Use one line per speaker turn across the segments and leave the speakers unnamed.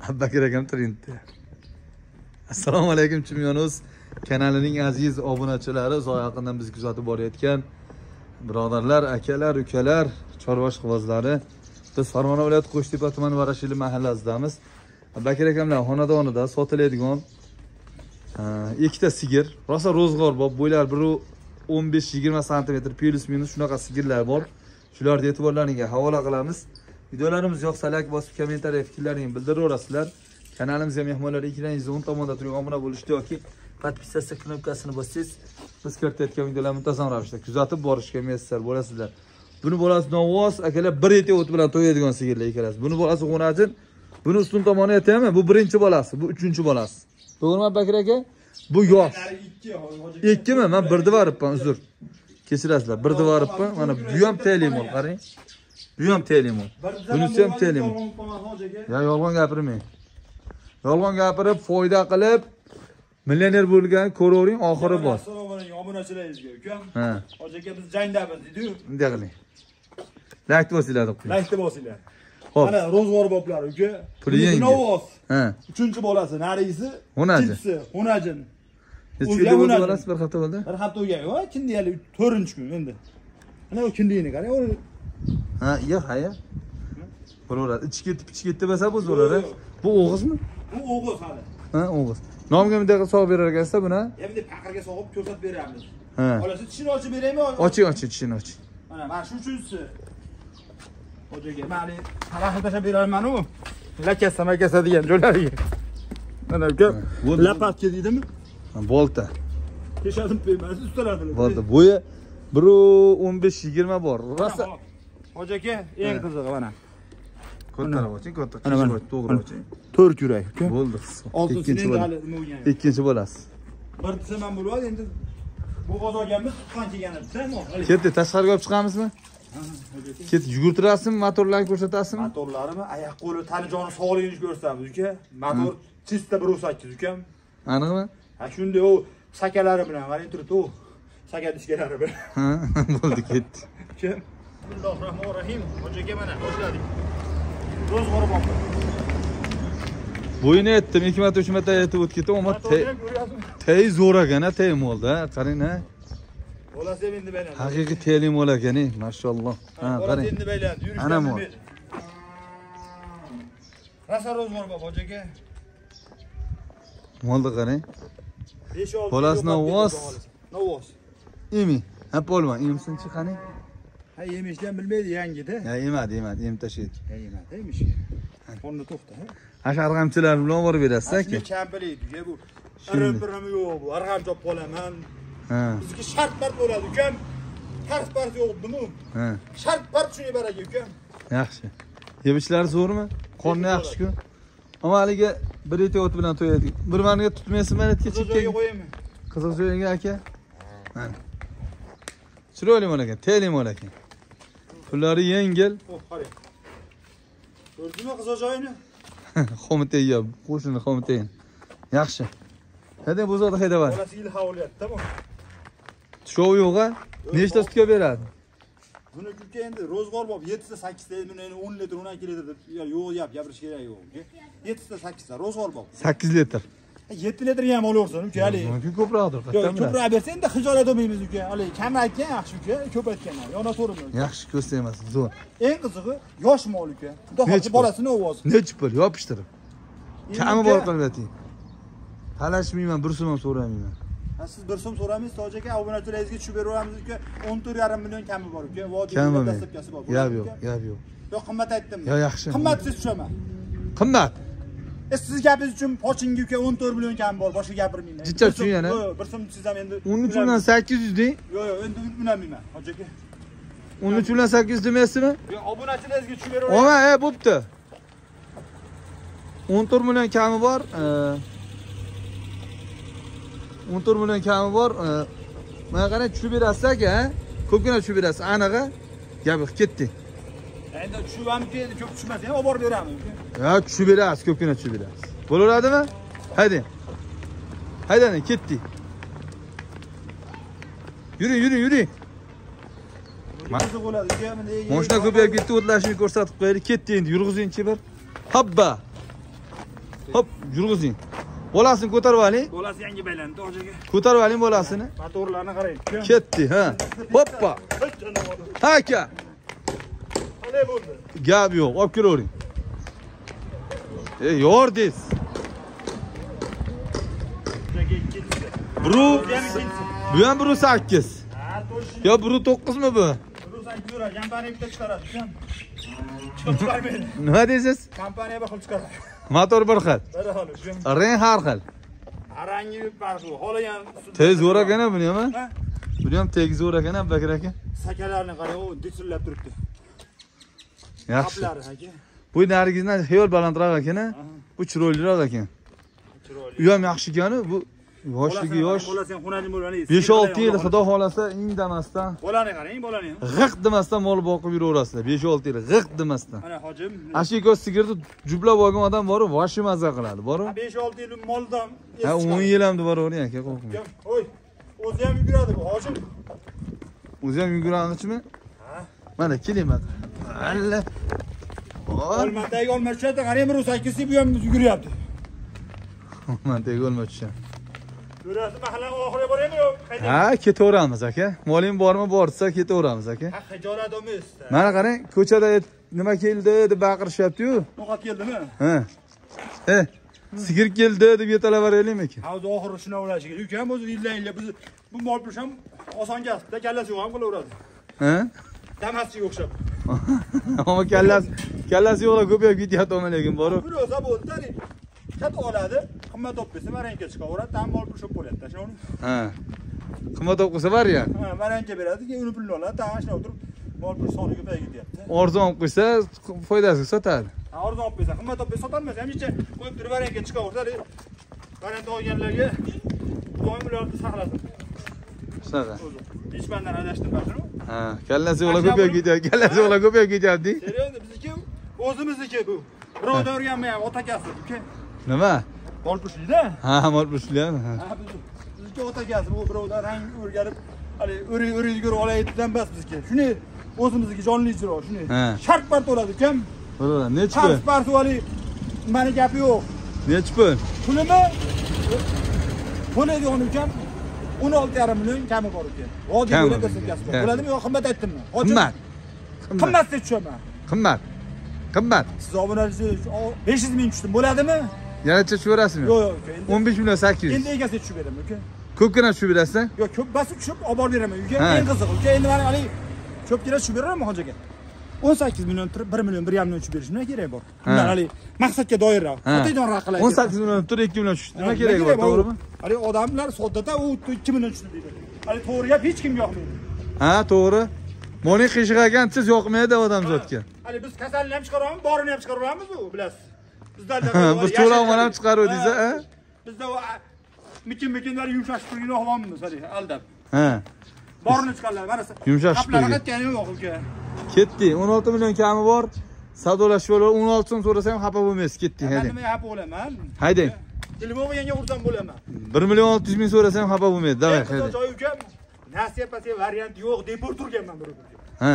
Abbakir akam Trentda. Assalomu alaykum Chimyonuz kanalining aziz obunachilari, uzoq yaqindan bizni kuzatib borayotgan birodarlar, akalar, ukalar, chorvosh quvozlari. Biz Farg'ona viloyati Qo'shtepa tumani Varashili mahallasidamiz. Abbakir akamlar xonadonida sotiladigan ikkita sigir, rosa ro'zg'or bor, bo'ylar 15-20 sm plus minus shunaqa sigirlar bor. Shularni e'tiborlaringizga havola qilamiz. Videolarimiz yoqsa like bosib, kommentariya fikrlaringizni bildiraverasizlar. Kanalimizga mehmonlar ekraningiz o'ng tomonda turgan obuna bo'lishni yoki podpisatsiya knopkasini bossangiz, biz kiritayotgan videolarni muntazam ravishda kuzatib borishga muyassar bo'lasizlar. Buni bolasi Novvoz akalar bir eti o't bilan to'yadigan sigirlar ekalasiz. Buni bolasi G'unajin, buni ustun tomoni aytaymi? Bu birinchi bolasi, bu uchinchi bolasi. To'g'rimi Abbakir aka? Bu yosh. 2 mi? Men birni varibman, uzr. Kechirasizlar, birni varibman. Mana bu ham telemol, qarang. Bu ham telemol. Bunisi ham telemol. Ya yolg'on gapirmang. Yolg'on gapirib, foyda qilib millioner bo'lgan ko'ravering, oxiri bor.
Assalomu alaykum obunachilaringizga, ukam. Ha. Hoji aka biz jangdamiz dedi-yu.
Bunday qiling. Like bosinglar deb qo'ying.
Like bosinglar. Mana ro'zg'or boblar uka.
Puli yangi.
Novvoz.
Ha.
Uchinchi bolasi, narisi.
G'unajin.
G'unajin.
Necha kun bolasi bir hafta bo'ldi?
Bir hafta o'gay, ho, kindiyali 4-kun endi. Mana u kindiyini qarang.
Ha, yo'q, haya. Bo'laveradi. Ichi ketib desa bo'laveradi. Bu o'g'izmi?
Bu o'g'iz hali.
Ha, o'g'iz. Nomiga bunday qilib sog'ib berar ekansiz buni?
Endi paqirga sog'ib ko'rsatib beramiz.
Ha.
Olasi tishini ochib beraymi?
Oching, tishini oching.
Mana shu uchunchisi. Hojiga mani tarafini tashlab beraman-ku. Lakasa makasa degan jo'lariga. Mana uka, lapatga deydimi?
Bolta.
Peshadim qo'ymas, ustalarni.
Bolta. Bo'yi 1.15-20 bor. Rosa.
Hoji aka, eng qizig'i mana.
Ko'tarib oching, ko'tarib. To'g'ri oching.
4 yurak, uka.
Bo'ldi. Ikkinchi bo'lasiz.
Bir desa men bo'ladi, endi bo'g'oz olganmiz, tuqqan kelganimiz.
Ketdi, tashqariga olib chiqamizmi? Ket yugurtirasizmi, motorlarni ko'rsatasizmi?
Motorlarimi, oyoq qo'li, tani joni sog'ligini ko'rsatamiz, uka. Motor chista 1.8 ukam.
Aniqmi?
Ha, shunday u sakalari bilan, qarang turibdi u. Saka dishkalari bilan.
Ha, bo'ldi, ketdi.
Uka. Bismillahirrohmanirrohim. Hoji aka mana boshladik. Ro'zg'or bopdi.
Bo'yini aytdim, 2 marta 3 marta aytib o'tib ketdim, ammo tey zo'r ekan, tey molda, qarang-a.
Bolasi ham endi baylandi.
Haqiqiy telemol ekan, mashalloh. Ha, qarang.
Endi baylandi, yurishdan.
Ana mol.
Rasa ro'zg'or bop, hoji aka.
Molda qarang.
5-6.
Bolasi Novvoz.
Novvoz.
Emi, ha polvon, emsinchi qani?
Ha, yemishdan bilmaydi, yangi-da.
Ya, yemadi, em tashlaydi.
Ha, yemadi, emishga. Qonni to'xta, ha.
Asharg'amchilar bilan borib berasiz aka.
Shunday kambilaydi, bu. Irim yo'q bu, arg'am chop qolaman.
Ha.
Bizga shart-part bo'ladi, ukam. Tars-part yo'q buni.
Ha.
Shart-part shunga baraka, ukam.
Yaxshi. Yemishlari zo'rmi? Qonni yaxshi-ku. Ammo haliga bir eti o't bilan to'yadi. Bir maniga tutmaysizmi etga chekka?
Joyga qo'yaymi?
Qiziq joyga aka. Mana. Chiroyli mol ekan, telemol ekan. Pullari yengil.
Xo'p, qarang. Ko'rdingmi qiziq joyini?
Xomiteya, qo'shini xomiteyin. Yaxshi. Hadda bu zotda haydavadi.
Bolasi yil havolyapti, tamom.
Tushov yo'q-a? Nechta sutga beradi?
Buni uka endi ro'zg'or bop 7 ta 8 ta, buni 10 litr, 12 litr deb yo'q gapirish kerak yo'q. 7 ta 8 ta ro'zg'or bop.
8 litr.
7 litr ham olaversin uka, hali.
Mumkin ko'proqdir,
Yo'q, ko'proq bersa endi xijolat olmaymiz uka. Hali kam aytgan yaxshi uka, ko'p aytganman. Yonaveramiz.
Yaxshi ko'rsa emas, zo'r.
Eng qizig'i yosh mol uka. Xudo xohlasa bolasini ovoz.
Nechi pul yopishtirib. Kami bor qilib ayting. Talashmayman, bir so'm ham so'ramayman.
Ha, siz bir so'm so'raymiz, Toji aka, obunachilaringizga tushib beramiz uka. 14,5 million kami bor uka. Vodiy dastlabkasi bor.
Yo'q.
Yo'q, qimmat aytdimmi?
Yo'q, yaxshi.
Qimmat siz tushaman.
Qimmat.
Siz gapingiz uchun pochingi uka 14 million kam bor, boshqa gapirmayman.
Jicha uchun yana.
Yo'q, bir so'm siz ham endi.
13 bilan 800 deng.
Yo'q, endi unamayman, Hoji aka.
13 bilan 800 demaysizmi?
Yo'q, obunachilaringizga tushib beraman.
Ona, bo'pti. 14 million kami bor. 14 million kami bor. Mana qana tushib berasiz aka, ko'pgina tushib berasiz. Aniqi gapi ketdi.
Endi tushibamki, endi ko'p tushmasa ham olib borib beramiz uka.
Ya, tushib berasiz, ko'pgina tushib berasiz. Bo'laveradimi? Haydang. Haydang, ketdi. Yuring. Mashina ko'payib ketdi, o'tlashini ko'rsatib qo'yaylik. Ketdi endi, yurg'izingchi bir. Habba. Hop, yurg'izing. Bolasini ko'tarib oling.
Bolasi yangi baylandi hojaga.
Ko'tarib oling bolasini.
Motorlarni qarang.
Ketdi, ha. Hoppa. Ha aka.
Qanday bo'ldi?
Gap yo'q, olib kiravering. Yordingiz. Bu ham 1.8.
Ha, to'g'ri.
Yo 1.9 mi bu?
1.8 yura, kompaniya bitta chiqaradi, ukan. Chiqarmaydi.
Nima deysiz?
Kompaniya bir xil chiqaradi.
Motor bir xil.
Bir xil, ukan.
Rang har xil.
Rangi farqli. Holi ham
Tez zo'r ekan buni ham.
Ha?
Buni ham tez zo'r ekan, Bakir aka.
Sakalarni qarang, u disillab turibdi.
Yaxshi.
Qaplari aka.
Bu narigizdan xiyol balandroq ekan, bu chiroyliroq ekan.
Chiroyli.
U ham yaxshi ekan, bu yoshligi yosh.
Bolasi ham xonajim bo'lgani.
5-6 yil xudo xolasa indamasdan,
Bolani qarang, bolani.
g'iq demasdan mol boqib yuraverasizlar. 5-6 yil g'iq demasdan.
Mana hojim.
Ashiko sigirni jublab olgan odam bor, vashi mazza qiladi, bor.
5-6 yil moldan.
Ha, 10 yil ham boravering aka, qo'rqmang.
Oy. O'zi ham yuguradi bu hojim.
O'zi ham yuguranichmi?
Ha.
Mana keling mana. Alla.
Olmadagi olmashadi, qarang 1.8 bu ham yuguryapti.
Olmadagi olmashadi.
Yurasi mahalla oxiriga boraymi yo'q?
Ha, ketaveramiz aka. Moling bormi, borsa ketaveramiz aka.
Ha, hijolat emas.
Mana qarang, ko'chada nima keldi deb baqirishyapti-yu.
No'qat keldimi?
Ha. Sigir keldi deb yetalaveraylikmi aka?
Hozir oxiri shuna o'ylash kerak. Ukam o'zi illa biz bu mol pul ham oson kasbda, kallasi yo'q ham qilaveradi.
Ha?
Damasiga o'xshab.
Ammo kallasi yo'qlar ko'payib ketyapti lekin bor.
Bir o'za bo'ldi, katta oladi, qimmat olib kelsa maranka chiqaveradi, tam mol pul shop bo'lyapti, shuni.
Ha. Qimmat olib qo'ysa bor ya.
Ha, maranka beradi, keyin uni pulni oladi, tam shuna o'tirib mol pul soni ko'payib ketyapti.
Arzon olib qo'ysa foydasiga sotadi.
Arzon olib qo'ysa, qimmat olib qo'ysa sotolmaydi, hamisha qo'yib turib maranka chiqaveradi. Maranka olganlarga doim ularni saqlasin.
Shunaqa.
Hech mandan adashdim ba'zan.
Ha, kallasi yo'qlar ko'payib ketyapti. Kallasi yo'qlar ko'payib ketyapti.
Seryoz, bizniki o'zimizniki bu. Birovda o'rganmayapti, otakasi, uka.
Nima?
Mol pushida?
Ha, mol pushlar. Ha.
Bizniki otakasi, bu birovda rang o'rganib, hali o'ri yugurib olayotgan emas bizniki. Shuni o'zimizniki jonli ijro, shuni. Shart part bo'ladi, ukam.
Bo'ladi. Nechi pul?
Shart part bo'li, meni gapi yo'q.
Nechi pul?
Pulimi? Puli yo'q, ukam. 16,5 million kami bor ekan. Hozir bo'lib ko'rsatasiz. Bo'ladimi yo'q, qimmat aytdimmi?
Qimmat.
Qimmat deb tushaman.
Qimmat.
Siz obunachiz 500 ming tushdim, bo'ladimi?
Yana tushaverasizmi?
Yo'q, yo'q.
15 million 800.
Endi egasiga tushib beraman, uka.
Ko'pgina tushib berasizmi?
Yo'q, ko'p basi tushib olib borib beraman uyga. Eng qizig'i, uka, endi mana hali ko'pgina tushib beraman hojaga. 18 million turib 1 million 1,5 million tushib berish nima kerak bor? Bundan hali maqsadga doirroq. Xotijonroq qiladi.
18 million turib 2 million tushdi. Nima kerak bor, to'g'rimi?
Hali odamlar soddada u 2 million tushdi deydi. Hali to'g'ri gap hech kimga yoqmaydi.
Ha, to'g'ri. Moning qishig'agan siz yoqmaydi odamzodga.
Hali biz kasalni ham chiqaryapmiz, borini ham chiqaryapmiz u, bilasiz. Bizlarda
bir cho'lag'on ham chiqaruvdingiz, ha?
Bizda mikin-mikinlar yumshashib turgan ahvolimiz hali aldab.
Ha.
Borini chiqarlar, mana
yumshashib turgan.
Qaplarga yo'q uka.
Ketdi. 16 million kami bor. Savdolashib olib 16 so'm so'rasam xafa bo'lmaysiz, ketdi, haydang.
Nima xafa bo'laman?
Haydang.
Telefonganga ursam bo'laman.
1 million 600 ming so'rasam xafa bo'lmaydi, davay, haydang.
Joy ukam, nasiya-pasiya variant yo'q deb turganman bir o'zimga.
Ha.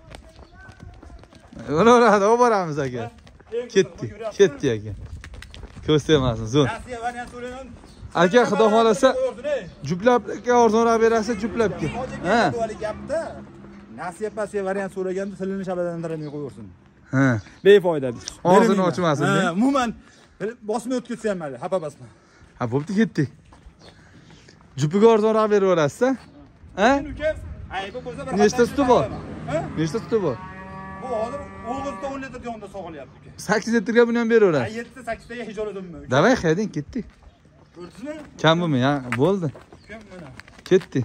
O'raladi, olib boramiz aka. Ketdi aka. Ko'rsatmasin, zo'r.
Nasiya variant so'ragan.
Aka, xudo xolasa juplab arzonroq berasiz, juplabga. Ha.
Gapda nasiya-pasiya variant so'raganda tilini shabadandiramay qo'yaversin.
Ha.
Befoyda.
Og'zini ochmasin.
Ha, umuman bosma o'tkazsa ham mayli, xafa basma.
Ha, bo'pti, ketdik. Jupiga arzonroq beraverasiz-a? Ha?
Aybi bo'lsa bir
nechta suti bor?
Ha?
Nechta suti bor?
Bu hozir o'g'izda 10 litr yonda sog'ilyapti uka.
8 litrga buni ham beraverasiz.
7 ta 8 taga hijoladimmi?
Davay, haydang, ketdik.
Ko'rdingizmi?
Kam bo'lmay, ha, bo'ldi. Ketdik.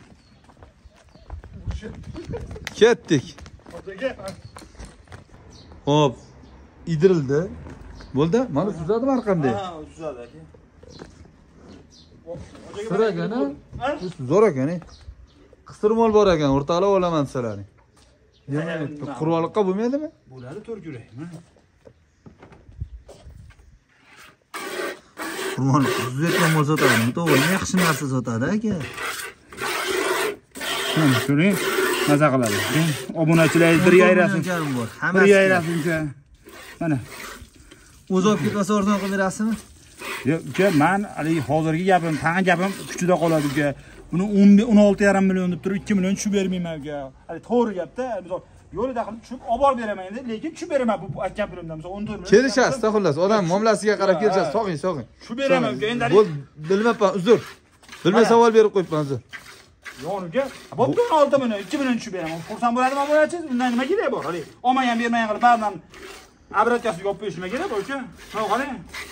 Ketdik. Hop, idirildi. Bo'ldi? Mana suzadimi arqamda?
Ha, suzadi aka.
Siragana, zo'r ekan. Qistirmol bor ekan, o'rtalab olaman sizlarni. Quroliqqa bo'lmaydimi?
Bo'ladi, 4 yurakmi?
Qurmon o'zbeklar mol sotadi, to'g'ri, yaxshi narsa sotadi aka.
Mana shuni maza qiladi. Obunachilar bir yayrasin. Bir yayrasin. Mana.
O'zi olib ketsa arzon qilib berasizmi?
Yo'q, uka, men hali hozirgi gapim, tag'in gapim kuchida qoladi uka. Buni 16,5 million deb turib 2 million tushib bermayman uka. Hali to'g'ri gapda, misol yo'lida qilib tushib olib borib beraman endi, lekin tushib beraman bu aytgan pulimdan. Misol 14 million.
Kelishasiz, xullas, odam muomalasiga qarab kelishasiz. Sog'ing.
Tushib beraman uka, endi
bilmayman, uzr. Bilmay savol berib qo'yibman, uzr.
Yo'q uka, bo'pti 16 million, 2 million tushib beraman. Xursand bo'ladimi bo'lachi? Undan nima kerak bor? Hali olmagan bermagan qilib ba'zan abratkasiga olib qo'yish nima kerak bor uka? Mana qarang.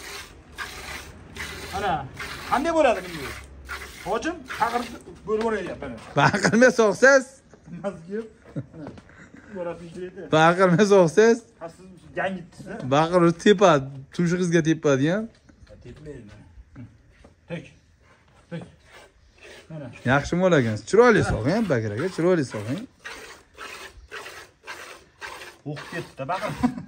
Ana, qanday bo'ladi bunday? Hojim, haqirib bo'lib o'rayapti ana.
Baqirmay so'qsiz.
Mazgib. Ana. Bo'rasi edi.
Baqirmay so'qsiz.
Siz yangitsiz.
Baqirib tepadi, tumshug'ingizga tepadi ham.
Tepmaydi. Tek. Mana.
Yaxshi bo'lagan. Chiroyli sog'ing, Bakir aka, chiroyli sog'ing.
O'qib ketdi, baqir.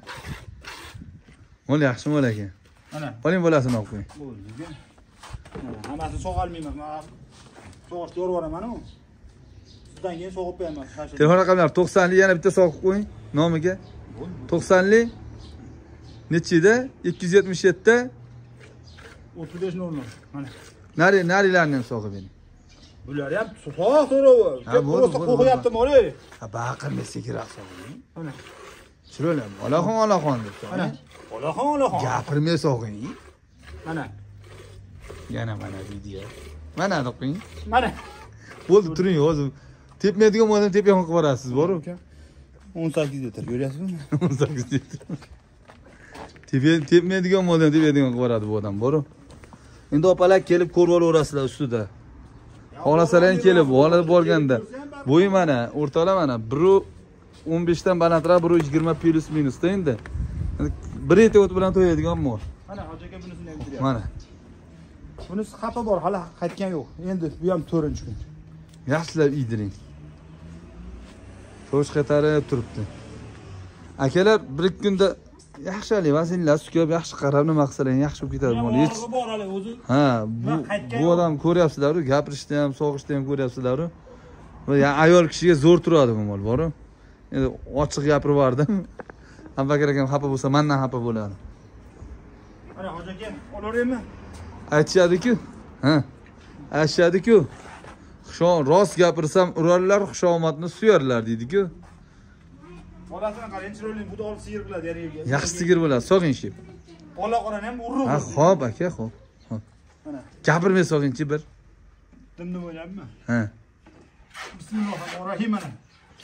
Mo'l yaxshi bo'lagan.
Ana.
Qoling bolasini olib qo'ying.
Bo'ldi. Hammasini sog'almayman. Men sog'ishga yo'raman-ku. Sizdan keyin sog'ib qo'yaman.
Telefon raqamlari 90 li yana bitta sog'ib qo'ying nomiga. 90 li nechida? 277 da
3500. Mana.
Narilarni ham sog'ib bering.
Bular ham so'roq. Просто qo'yaptimi, o'y.
Ha, baqirmay sekiroq sog'ing.
Mana.
Chiroyli. Olaxon deb.
Mana. Olaxon.
Gapirmay sog'ing.
Mana.
Yana mana video. Mana qo'ying.
Mana.
Bo'ldi, turing hozir. Tepmaydigan bo'lsa tepgan qilib borasiz, boru.
18 litr, ko'ryapsizmi?
18 litr. Tepmaydigan bo'lsa tepadigan qilib boradi bu odam, boru. Endi opalar kelib ko'rib olaverasizlar ustida. Xohlasalar kelib, olib borganda. Bo'yi mana, o'rtalar mana 1.15 dan balandroq, 1.20 plus minusda endi. Bir eti o't bilan to'yadigan mol.
Mana hoji aka bunisini ham beryapti.
Mana.
Bunisi xafa bor, hali qaytgan yo'q. Endi bu ham 4-kun.
Yaxshilab iydiring. To'sh qatarib turibdi. Akalar bir kunda yaxshili vazinlar sukab yaxshi qarab nima qilsalar yaxshi bo'lib ketadi mol. Hech
bor hali o'zi.
Ha, bu odam ko'ryapsizlar-ku, gapirishda ham, sog'ishda ham ko'ryapsizlar-ku. Va ayol kishiga zo'r turadi bu mol, boru. Endi ochiq gapirib yubordim. Bakir akam xafa bo'lsa, mendan xafa bo'ladi.
Mana hoji aka, olaveraymi?
Aytishadi-ku. Ha. Aytishadi-ku. Rost gapirsam urarlar, xushomatni suyarlar deydi-ku.
Bolasini qarang, chiroyli budol sigir qiladi yerga.
Yaxshi sigir bo'ladi, sog'ing shib.
Bola qo'rani ham urib.
Ha, xo'p aka, xo'p.
Mana.
Gapirmay sog'ingchi bir.
Dimni o'ylabmi?
Ha.
Bismillahirrohmanirrohim mana.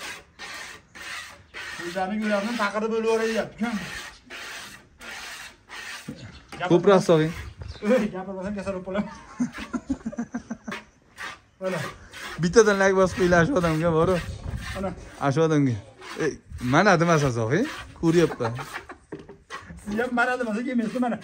O'zlarini yo'llarni taqirib bo'lib o'rayapti.
Ko'proq sog'ing.
Gapirmasam kasal bo'lib qolaman. Mana.
Bittadan like bosib qo'yinglar shu odamga, boru.
Mana.
Shu odamga. Mana demasa sog'ing. Ko'ryapman.
Siz ham mana demasa kelmaysiz, mana.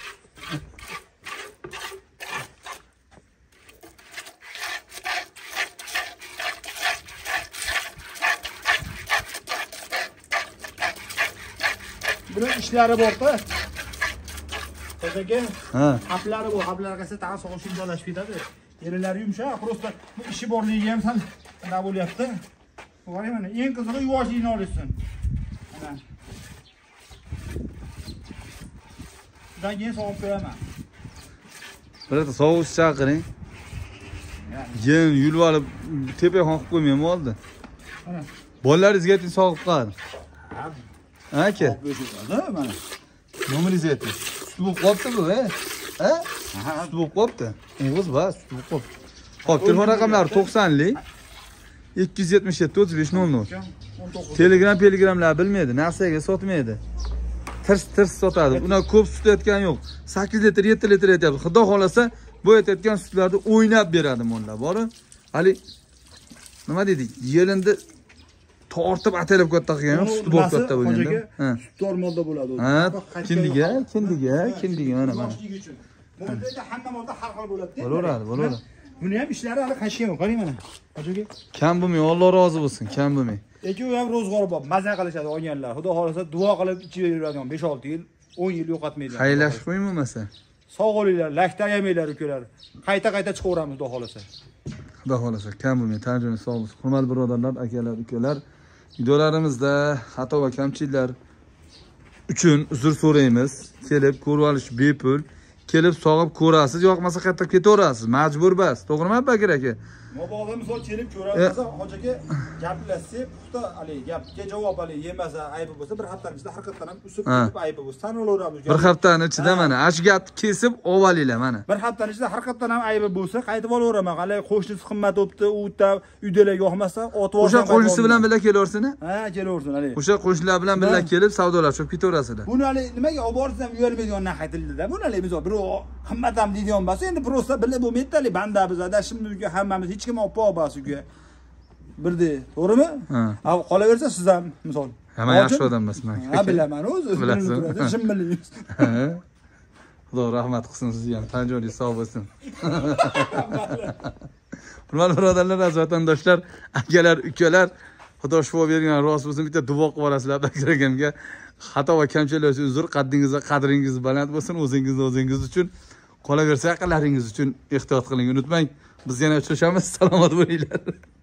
Buning ishlari bor-ku. Ho'jaga.
Ha.
Haplari bor, haplar qilsa tag'in sog'ishib joylashib ketadi. Yerlari yumshoq, просто bu ishi borligi ham sal nima bo'lyapti. Qarang mana, eng qizig'i yuvoshlikni olishsin. Mana. Bundan keyin sog'ib qo'yaman.
Birata sovush chaqiring. Yen yulib olib tepaxon qilib qo'ymayman oldi.
Mana.
Bolalaringizga ayting sog'ib qo'yadi. Ha, aka.
Mana.
Nomeringizni ayting. Sut bo'lib qolibdi bu, ha? Sut bo'lib qolibdi. O'g'iz bas, sut bo'lib qolibdi. Xo'p, telefon raqamlari 90 li 277 3500. Telegramlar bilmaydi, narsaga sotmaydi. Tirs sotadi. Ular ko'p sut aytgan yo'q. 8 litr, 7 litr aytyapti. Xudo xolasa bu aytayotgan sutlarni o'ynab beradi mollar, bor-ku. Hali nima dedik? Yelindi tortib atalib katta qilgan yo'q, sut bo'lib katta bo'lganda.
Ha. Sutdor molda bo'ladi o'zi.
Ha, kindiga mana mana.
Bunda hamma molda har xil bo'ladi.
Bo'laveradi.
Buni ham ishlari hali qaytgan yo'q. Qarang mana. Hojiga.
Kam bo'lmay, Alloh rozi bo'lsin, kam bo'lmay.
Lekin u ham ro'zg'or bor, maza qilishadi olganlar. Xudo xolasa duo qilib ichib yuradigan 5-6 yil, 10 yil yo'qotmaydi.
Xayrlashib qo'ying bo'lmasa.
Sog' bo'linglar, lakta yemaylar ukalar. Qayta chiqaveramiz xudo xolasa.
Xudo xolasa, kam bo'lmay, tanjoni sog' bo'lsin. Hurmatli birodarlar, akalar, ukalar, videolarimizda xato va kamchiliklar uchun uzr so'raymiz. Kelib ko'rib olish bepul. kelib sog'ib ko'rasiz, yoqmasa qayerda ketaverasiz. Majbur bas. To'g'rimi Bakir aka?
Mabodo misol kelib ko'rasiz, hojaga gaplashsak, puxta haligi gapga javob haligi yemasa, aybi bo'lsa, bir haftaning ichida haqiqatan ham usib kelib aybi bo'lsa, tanilaveramiz.
Bir haftaning ichida mana ash gapni kesib olinglar mana.
Bir haftaning ichida haqiqatan ham aybi bo'lsa, qaytib olaveraman. Haligi qo'shnisi qimmat o'pdi, u yerda uydalarga yoqmasa, otib olsa.
O'sha qo'shnisi bilan birga kelaversin.
Ha, kelaversin haligi.
O'sha qo'shnilar bilan birga kelib savdolashib ketaverasizlar.
Buni haligi nimaga olib borsiz ham uyalmaydigandan aytildida. Buni haligi misol bir qimmat ham deydigan bo'lsa, endi prosta bilib bo'lmaydi haligi banda bizada shimni hammamiz hech kim olib bobasiga birdi, to'g'rimi? Ha, qolaversa siz ham misol.
Hamma yaxshi odam emasman.
Ha, bilaman o'zi. Bilasizmi? Shimmilingiz.
Xudo rahmat qilsin sizga ham. Tan joningiz sog' bo'lsin. Hurmatli birodarlar, aziz vatandoshlar, akalar, ukalar, Xudo shifo bergan rost bo'lsin, bitta duo qilib olasizlar Bakir akamga. Xato va kamchiliklar uchun uzr, qaddingizga qadringiz baland bo'lsin, o'zingiz uchun. Qolaversa aqllaringiz uchun ehtiyot qiling, unutmang. Biz yana uchrashamiz. Salomat bo'linglar.